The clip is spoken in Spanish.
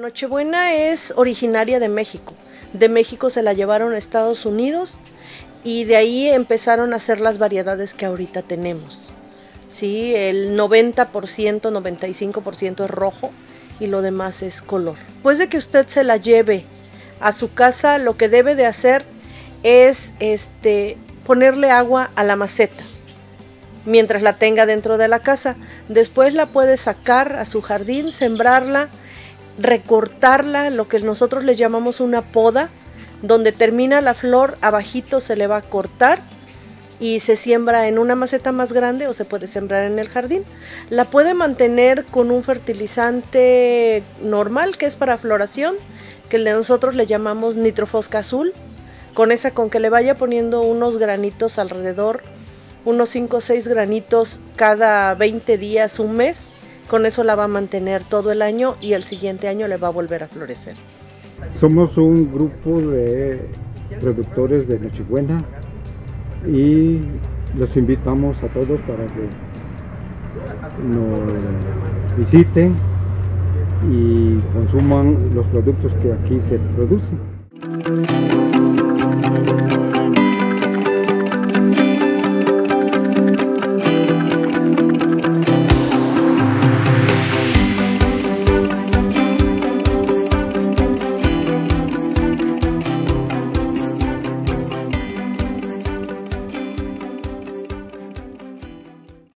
Nochebuena es originaria de México. De México se la llevaron a Estados Unidos y de ahí empezaron a hacer las variedades que ahorita tenemos. Sí, el 90%, 95% es rojo y lo demás es color. Después de que usted se la lleve a su casa, lo que debe de hacer es ponerle agua a la maceta mientras la tenga dentro de la casa. Después la puede sacar a su jardín, sembrarla, recortarla, lo que nosotros le llamamos una poda, donde termina la flor, abajito se le va a cortar y se siembra en una maceta más grande o se puede sembrar en el jardín. La puede mantener con un fertilizante normal que es para floración, que nosotros le llamamos nitrofosca azul. Con que le vaya poniendo unos granitos alrededor, unos 5 o 6 granitos cada 20 días, un mes, con eso la va a mantener todo el año y el siguiente año le va a volver a florecer. Somos un grupo de productores de Nochebuena y los invitamos a todos para que nos visiten y consuman los productos que aquí se producen.